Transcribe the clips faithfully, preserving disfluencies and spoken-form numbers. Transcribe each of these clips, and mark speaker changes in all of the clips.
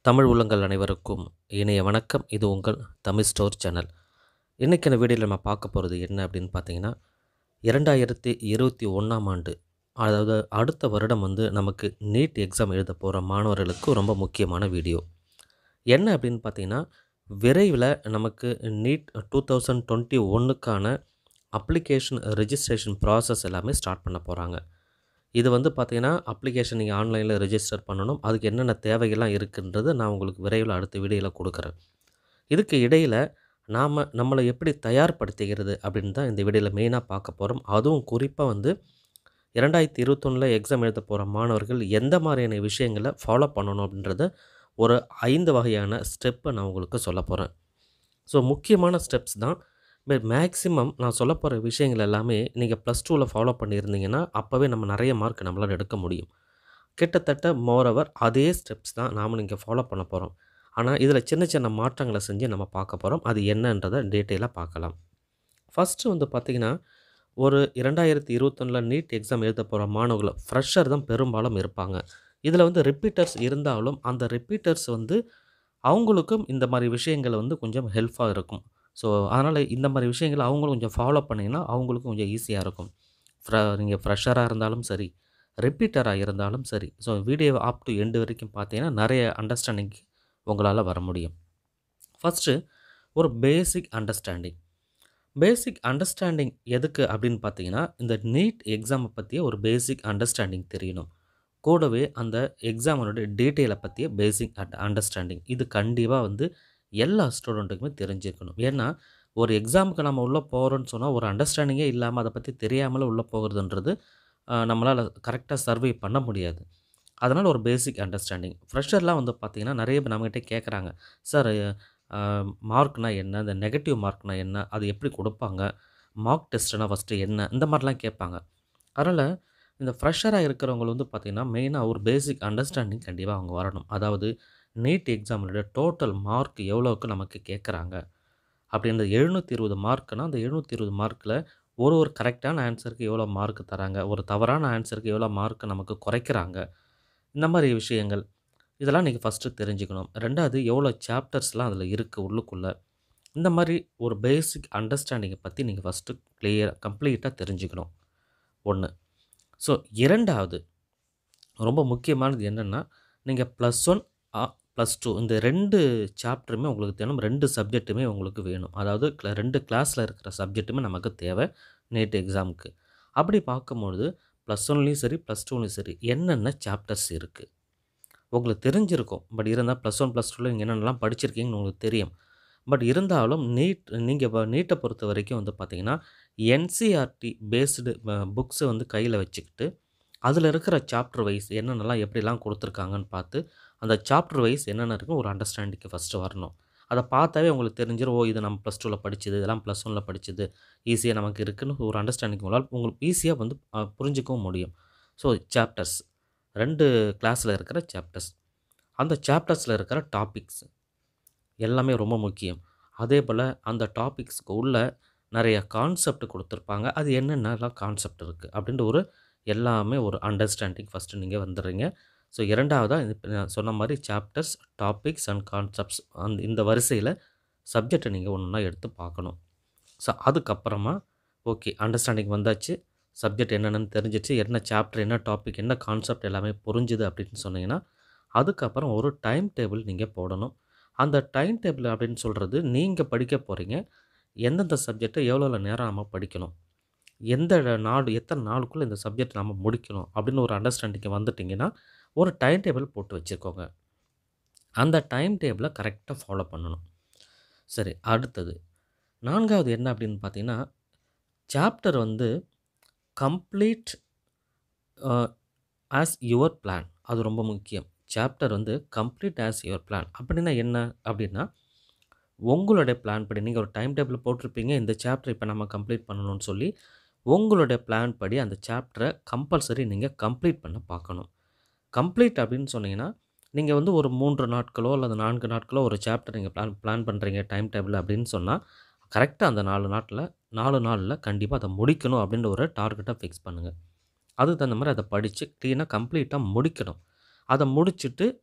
Speaker 1: தமிழ் உள்ளங்கள் அனைவருக்கும் இணைய வணக்கம். இது உங்கள் தமிழ் ஸ்டோர் சேனல். இன்றைக்கான வீடியோவில் நம்ம பார்க்க போகிறது என்ன அப்படின்னு பார்த்தீங்கன்னா, இரண்டாயிரத்தி இருபத்தி ஒன்றாம் ஆண்டு, அதாவது அடுத்த வருடம் வந்து நமக்கு நீட் எக்ஸாம் எழுத போகிற மாணவர்களுக்கு ரொம்ப முக்கியமான வீடியோ. என்ன அப்படின்னு பார்த்தீங்கன்னா, விரைவில் நமக்கு நீட் டூ தௌசண்ட் டுவெண்ட்டி ஒன்றுக்கான அப்ளிகேஷன் ரெஜிஸ்ட்ரேஷன் ப்ராசஸ் எல்லாமே ஸ்டார்ட் பண்ண போகிறாங்க. இது வந்து பார்த்தீங்கன்னா, அப்ளிகேஷன் நீங்கள் ஆன்லைனில் ரெஜிஸ்டர் பண்ணணும். அதுக்கு என்னென்ன தேவைகள்லாம் இருக்குன்றது நான் உங்களுக்கு விரைவில் அடுத்த வீடியோவில் கொடுக்குறேன். இதுக்கு இடையில் நாம் நம்மளை எப்படி தயார்படுத்திக்கிறது அப்படின்னு தான் இந்த வீடியோவில் மெயினாக பார்க்க போகிறோம். அதுவும் குறிப்பாக வந்து இரண்டாயிரத்தி இருபத்தொன்னில் எக்ஸாம் எழுத போகிற மாணவர்கள் எந்த மாதிரியான விஷயங்களை ஃபாலோ பண்ணணும் அப்படின்றத ஒரு ஐந்து வகையான ஸ்டெப்பை நான் உங்களுக்கு சொல்ல போகிறேன். ஸோ முக்கியமான ஸ்டெப்ஸ் தான். பட் மேக்ஸிமம் நான் சொல்ல போகிற விஷயங்கள் எல்லாமே நீங்கள் ப்ளஸ் டூவில் ஃபாலோ பண்ணியிருந்தீங்கன்னா அப்போவே நம்ம நிறைய மார்க் நம்மளால் எடுக்க முடியும். கிட்டத்தட்ட மோரோவர் அதே ஸ்டெப்ஸ் தான் நாம் நீங்கள் ஃபாலோ பண்ண போகிறோம். ஆனால் இதில் சின்ன சின்ன மாற்றங்களை செஞ்சு நம்ம பார்க்க போகிறோம். அது என்னன்றதை டீட்டெயிலாக பார்க்கலாம். ஃபஸ்ட்டு வந்து பார்த்திங்கன்னா, ஒரு இரண்டாயிரத்தி இருபத்தொன்னில் நீட் எக்ஸாம் எழுத போகிற மாணவர்கள் ஃப்ரெஷர் தான் பெரும்பாலும் இருப்பாங்க. இதில் வந்து ரிப்பீட்டர்ஸ் இருந்தாலும் அந்த ரிப்பீட்டர்ஸ் வந்து அவங்களுக்கும் இந்த மாதிரி விஷயங்கள் வந்து கொஞ்சம் ஹெல்ப்ஃபாக இருக்கும். ஸோ அதனால் இந்த மாதிரி விஷயங்களை அவங்களும் கொஞ்சம் ஃபாலோ பண்ணிங்கன்னா அவங்களுக்கும் கொஞ்சம் ஈஸியாக இருக்கும். ஃப்ர நீங்கள் ஃப்ரெஷராக இருந்தாலும் சரி, ரிப்பீட்டராக இருந்தாலும் சரி. So video up to end வரைக்கும் பார்த்தீங்கன்னா நிறைய அண்டர்ஸ்டாண்டிங் உங்களால் வர முடியும். ஃபஸ்ட்டு ஒரு பேசிக் அண்டர்ஸ்டாண்டிங். பேசிக் அண்டர்ஸ்டாண்டிங் எதுக்கு அப்படின்னு பார்த்தீங்கன்னா, இந்த நீட் எக்ஸாமை பற்றிய ஒரு பேசிக் அண்டர்ஸ்டாண்டிங் தெரியணும். கூடவே அந்த எக்ஸாமனுடைய டீட்டெயிலை பற்றிய பேசிக் அண்ட் அண்டர்ஸ்டாண்டிங் இது கண்டிப்பாக வந்து எல்லா ஸ்டூடெண்ட்டுக்குமே தெரிஞ்சிருக்கணும். ஏன்னா ஒரு எக்ஸாமுக்கு நம்ம உள்ளே போகிறோன்னு சொன்னால் ஒரு அண்டர்ஸ்டாண்டிங்கே இல்லாமல் அதை பற்றி தெரியாமலே உள்ளே போகிறதுன்றது நம்மளால் கரெக்டாக சர்வே பண்ண முடியாது. அதனால் ஒரு பேசிக் அண்டர்ஸ்டாண்டிங். ஃப்ரெஷர்லாம் வந்து பார்த்திங்கன்னா நிறைய பேர் நம்மகிட்ட கேட்குறாங்க, சார் மார்க்னால் என்ன, இந்த நெகட்டிவ் மார்க்னால் என்ன, அது எப்படி கொடுப்பாங்க, மார்க் டெஸ்ட்னால் ஃபஸ்ட்டு என்ன, இந்த மாதிரிலாம் கேட்பாங்க. அதனால் இந்த ஃப்ரெஷராக இருக்கிறவங்க வந்து பார்த்திங்கன்னா மெயினாக ஒரு பேசிக் அண்டர்ஸ்டாண்டிங் கண்டிப்பாக அவங்க வரணும். அதாவது நீட் எக்ஸாமினுடைய டோட்டல் மார்க் எவ்வளோவுக்கு நமக்கு கேட்குறாங்க அப்படின்றது எழுநூற்றி இருபது மார்க்குனால் அந்த எழுநூற்றி இருபது மார்க்கில் ஒரு ஒரு கரெக்டான ஆன்சருக்கு எவ்வளோ மார்க் தராங்க, ஒரு தவறான ஆன்சருக்கு எவ்வளோ மார்க் நமக்கு குறைக்கிறாங்க, இந்த மாதிரி விஷயங்கள் இதெல்லாம் நீங்கள் ஃபஸ்ட்டு தெரிஞ்சுக்கணும். ரெண்டாவது எவ்வளோ சாப்டர்ஸ்லாம் அதில் இருக்குது உள்ளுக்குள்ளே, இந்த மாதிரி ஒரு பேசிக் அண்டர்ஸ்டாண்டிங்கை பற்றி நீங்கள் ஃபஸ்ட்டு கிளியராக கம்ப்ளீட்டாக தெரிஞ்சுக்கணும். ஒன்று. ஸோ இரண்டாவது ரொம்ப முக்கியமானது என்னென்னா, நீங்கள் ப்ளஸ் ஒன் ப்ளஸ் டூ இந்த ரெண்டு சாப்டருமே உங்களுக்கு தேவை. ரெண்டு சப்ஜெக்ட்டுமே உங்களுக்கு வேணும். அதாவது க்ள ரெண்டு கிளாஸில் இருக்கிற சப்ஜெக்ட்டுமே நமக்கு தேவை நீட் எக்ஸாமுக்கு. அப்படி பார்க்கும்பொழுது ப்ளஸ் ஒன்லேயும் சரி ப்ளஸ் டூலேயும் சரி என்னென்ன சாப்டர்ஸ் இருக்குது உங்களுக்கு தெரிஞ்சிருக்கும். பட் இருந்தால் ப்ளஸ் ஒன் ப்ளஸ் டூவில் நீங்கள் என்னென்னலாம் படிச்சிருக்கீங்கன்னு உங்களுக்கு தெரியும். பட் இருந்தாலும் நீட் நீங்கள் இப்போ நீட்டை பொறுத்த வரைக்கும் வந்து பார்த்திங்கன்னா என்சிஇஆர்டி பேஸ்டு புக்ஸை வந்து கையில் வச்சுக்கிட்டு அதில் இருக்கிற சாப்டர் வைஸ் என்னென்னலாம் எப்படிலாம் கொடுத்துருக்காங்கன்னு பார்த்து அந்த சாப்டர் வைஸ் என்னென்ன இருக்குன்னு ஒரு அண்டர்ஸ்டாண்டிங்க்கு ஃபஸ்ட்டு வரணும். அதை பார்த்தாவே உங்களுக்கு தெரிஞ்சிடும், ஓ இது நம்ம ப்ளஸ் டூவில் படித்தது, இதெல்லாம் ப்ளஸ் ஒனில் படித்தது ஈஸியாக நமக்கு இருக்குதுன்னு ஒரு அண்டர்ஸ்டாண்டிங் உங்களால் உங்களுக்கு ஈஸியாக வந்து புரிஞ்சிக்கவும் முடியும். ஸோ சாப்டர்ஸ் ரெண்டு கிளாஸில் இருக்கிற சாப்டர்ஸ், அந்த சாப்டர்ஸில் இருக்கிற டாபிக்ஸ் எல்லாமே ரொம்ப முக்கியம். அதே போல் அந்த டாபிக்ஸ்க்கு உள்ள நிறைய கான்செப்ட் கொடுத்துருப்பாங்க. அது என்னென்னலாம் கான்செப்ட் இருக்குது அப்படின்ற ஒரு எல்லாமே ஒரு அண்டர்ஸ்டாண்டிங் ஃபஸ்ட்டு நீங்கள் வந்துடுறீங்க. ஸோ இரண்டாவதாக இப்போ நான் சொன்ன மாதிரி சாப்டர்ஸ், டாபிக்ஸ் அண்ட் கான்செப்ட்ஸ் அந்த இந்த வரிசையில் சப்ஜெக்டை நீங்கள் ஒன்று ஒன்றா எடுத்து பார்க்கணும். ஸோ அதுக்கப்புறமா ஓகே அண்டர்ஸ்டாண்டிங் வந்தாச்சு, சப்ஜெக்ட் என்னென்னு தெரிஞ்சிச்சு, என்ன சாப்டர், என்ன டாபிக், என்ன கான்செப்ட் எல்லாமே புரிஞ்சுது அப்படின்னு சொன்னீங்கன்னா அதுக்கப்புறம் ஒரு டைம் டேபிள் நீங்கள் போடணும். அந்த டைம் டேபிள் அப்படின்னு சொல்கிறது நீங்கள் படிக்க போகிறீங்க, எந்தெந்த சப்ஜெக்டை எவ்வளோ நேரம் நம்ம படிக்கணும், எந்த நாள் எத்தனை நாளுக்குள்ளே இந்த சப்ஜெக்ட் நம்ம முடிக்கணும் அப்படின்னு ஒரு அண்டர்ஸ்டாண்டிங் வந்துட்டிங்கன்னா ஒரு டைம் டேபிள் போட்டு வச்சுக்கோங்க. அந்த டைம் டேபிளை கரெக்டாக ஃபாலோ பண்ணணும். சரி, அடுத்தது நான்காவது என்ன அப்படின்னு பார்த்தீங்கன்னா, சாப்டர் வந்து கம்ப்ளீட் ஆஸ் யுவர் பிளான். அது ரொம்ப முக்கியம். சாப்டர் வந்து கம்ப்ளீட் ஆஸ் யுவர் பிளான் அப்படின்னா என்ன அப்படின்னா, உங்களுடைய பிளான் படி நீங்கள் ஒரு டைம் டேபிள் போட்டிருப்பீங்க, இந்த சாப்டர் இப்போ நம்ம கம்ப்ளீட் பண்ணணும்னு சொல்லி உங்களுடைய பிளான் படி அந்த சாப்டரை கம்பல்சரி நீங்கள் கம்ப்ளீட் பண்ண பார்க்கணும். கம்ப்ளீட் அப்படின்னு சொன்னீங்கன்னா நீங்கள் வந்து ஒரு மூன்று நாட்களோ அல்லது நான்கு நாட்களோ ஒரு சாப்டர் நீங்கள் பிளான் பிளான் பண்ணுறீங்க டைம் டேபிள் அப்படின்னு சொன்னால் கரெக்டாக அந்த நாலு நாட்டில் நாலு நாளில் கண்டிப்பாக அதை முடிக்கணும் அப்படின்ற ஒரு டார்கெட்டாக ஃபிக்ஸ் பண்ணுங்கள். அதுக்கு தகுந்த மாதிரி அதை படித்து க்ளீனாக கம்ப்ளீட்டாக முடிக்கணும். அதை முடிச்சுட்டு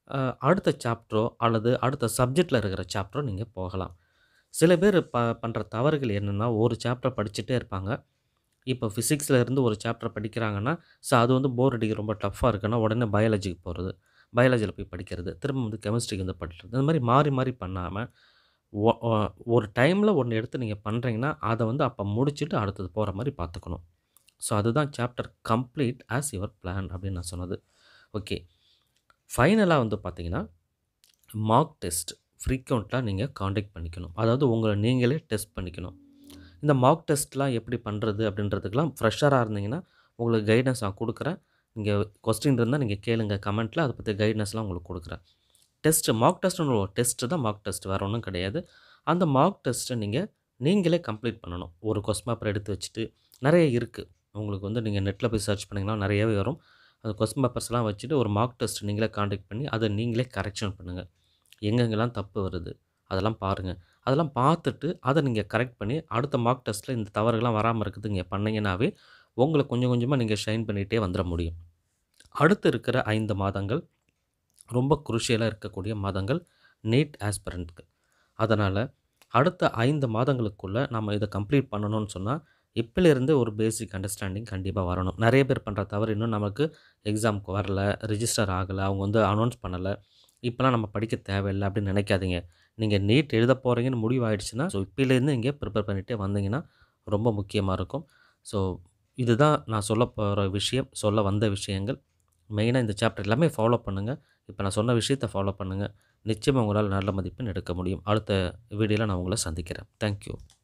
Speaker 1: அ அடுத்த சாப்டரோ அல்லது அடுத்த சப்ஜெக்ட்ல இருக்கிற சாப்டரோ நீங்க போகலாம். சில பேர் ப பண்ற தவறுகள் என்னன்னா, ஒரு சாப்டர் படிச்சுட்டே இருப்பாங்க. இப்போ ஃபிசிக்ஸ்ல இருந்து ஒரு சாப்டர் படிக்கிறாங்கன்னா, ஸோ அது வந்து போர் அடிக்குது, ரொம்ப டஃப்பா இருக்குன்னா, உடனே பயாலஜிக்கு போறது. பயாலஜில போய் படிக்கிறது. திரும்ப வந்து கெமிஸ்ட்ரிக்கு வந்து படிக்கிறது. இந்த மாரி மாறி மாறி பண்ணாம, ஒ ஒ ஒரு டைம்ல ஒண்ணு எடுத்து நீங்க பண்றீங்கன்னா, அத வந்து அப்ப முடிச்சுட்டு அடுத்தது போற மாரி பார்த்துக்கணும். ஸோ அதுதான் chapter complete as your plan அப்படின்னு நான் சொன்னது. ஓகே. ஃபைனலா வந்து பார்த்தீங்கன்னா, மார்க் டெஸ்ட் ஃப்ரீக்வென்ட்டா நீங்க காண்டக்ட் பண்ணிக்கணும். அதாவது உங்கள நீங்களே டெஸ்ட் பண்ணிக்கணும். இந்த மார்க் டெஸ்ட்லாம் எப்படி பண்ணுறது அப்படின்றதுக்கெல்லாம் ஃப்ரெஷரா இருந்தீங்கன்னா, உங்களுக்கு கைடன்ஸ் நான் குடுக்குறேன். நீங்க கொஸ்டின் இருந்தா நீங்க கேளுங்க கமெண்ட்ல. அத பத்தி கைடன்ஸ்லாம் உங்களுக்கு குடுக்குறேன். டெஸ்ட் மார்க் டெஸ்ட்னு ஒரு டெஸ்ட் தான் மார்க் டெஸ்ட். வேற ஒண்ணும் கிடையாது. அந்த மார்க் டெஸ்ட்ட நீங்க நீங்களே கம்ப்ளீட் பண்ணணும். ஒரு கொஸ்டின் பேப்பர் எடுத்து வச்சுட்டு நெறைய இருக்கு. உங்களுக்கு வந்து நீங்க நெட்ல போய் சர்ச் பண்ணீங்கன்னா நெறையவே வரும். அந்த கொஸ்டின் பேப்பர்ஸ்லாம் வச்சுட்டு ஒரு மார்க் டெஸ்ட் நீங்களே காண்டக்ட் பண்ணி, அத நீங்களே கரெக்ஷன் பண்ணுங்க. எங்கெங்கெல்லாம் தப்பு வருது, அதெல்லாம் பாருங்க. அதெல்லாம் பார்த்துட்டு, அத நீங்க கரெக்ட் பண்ணி, அடுத்த மார்க் டெஸ்ட்ல இந்த தவறுகள்லாம் வராம இருக்கிறதுக்கு நீங்க பண்ணீங்கன்னாவே, உங்கள கொஞ்சம் கொஞ்சமா நீங்க ஷைன் பண்ணிட்டே வந்துர முடியும். அடுத்து இருக்கிற ஐந்து மாதங்கள் ரொம்ப குருஷியலா இருக்கக்கூடிய மாதங்கள் நீட் ஆஸ்பிரண்ட்க்கு. அதனால அடுத்த ஐந்து மாதங்களுக்குள்ள நம்ம இத கம்ப்ளீட் பண்ணணும்னு சொன்னா, இப்பலேருந்தே ஒரு பேசிக் அண்டர்ஸ்டாண்டிங் கண்டிப்பா வரணும். நெறைய பேர் பண்ற தவறு இன்னும் நமக்கு எக்ஸாம்க்கு வரல, ரிஜிஸ்டர் ஆகல, அவங்க வந்து அனௌன்ஸ் பண்ணல. இப்பலாம் நம்ம படிக்க தேவையில்ல அப்படின்னு நினைக்காதீங்க. நீங்க நீட் எழுத போறீங்கன்னு முடிவாயிடுச்சுன்னா, ஸோ இப்பலேருந்து நீங்க ப்ரிப்பேர் பண்ணிட்டே வந்தீங்கன்னா, ரொம்ப முக்கியமா இருக்கும். ஸோ இதுதான் நான் சொல்லப் போற விஷயம், சொல்ல வந்த விஷயங்கள். மெயினா இந்த சாப்டர் எல்லாமே ஃபாலோ பண்ணுங்க. இப்ப நான் சொன்ன விஷயத்த ஃபாலோ பண்ணுங்க. நிச்சயமா உங்களால நல்ல மதிப்பெண் எடுக்க முடியும். அடுத்த வீடியோல நான் உங்கள சந்திக்கிறேன். Thank you.